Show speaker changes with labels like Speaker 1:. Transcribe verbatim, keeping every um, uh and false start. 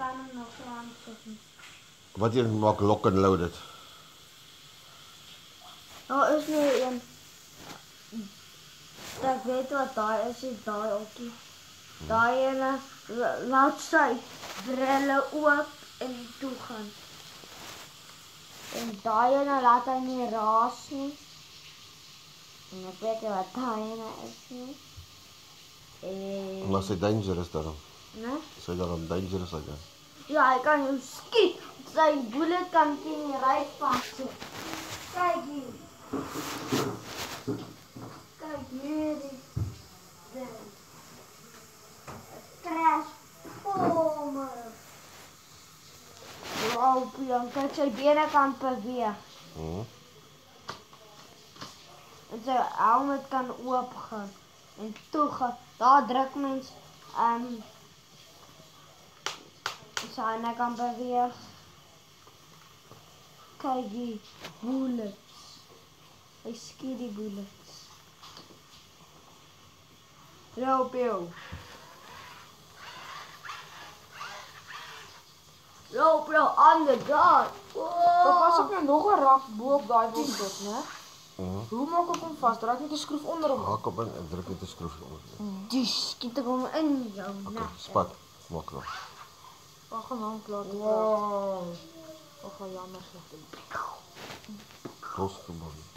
Speaker 1: kan hem nog zo aanzetten.
Speaker 2: Wat jy maak lock and loaded?
Speaker 1: Nou is nu een. Ik weet wat daar is, is daar ook. Daar ene laat sy brille oop en toe gaan. En daar ene laat hy nie raas nie. En ek weet nie wat daar ene is nie. En
Speaker 2: Maar sy dangerous daarom.
Speaker 1: né?
Speaker 2: Sy daarom dangerous again.
Speaker 1: Ja, hy kan jou skiet. Sy bullet kan teen die ruit vashou. Kyk hier. Kyk hier die ding. Crash bomber. Wow, Pian, kyk sy bene kan beweeg.
Speaker 2: Hmm.
Speaker 1: En sy helmet kan oop gaan. En toe gaan. Daar druk mens um sy hande kan beweeg. Kyk hier, bullets. Hy skiet die bullets. Help jou. Loop jou aan de guard.
Speaker 3: Papa, as ek nou nog 'n rak bo op daai wil sit, né?
Speaker 2: Mhm.
Speaker 3: Hoe maak ek hom vas? Draai ek net 'n skroef onder hom.
Speaker 2: Haak op in en druk net 'n skroef onder.
Speaker 1: Dus skiet ek hom in jou
Speaker 2: Okay,
Speaker 1: nek.
Speaker 2: spat. Maak nou.
Speaker 3: Wag gaan hom klaar te praat.
Speaker 1: Wow.
Speaker 3: Ag, jammer sleg.
Speaker 2: Los te bang.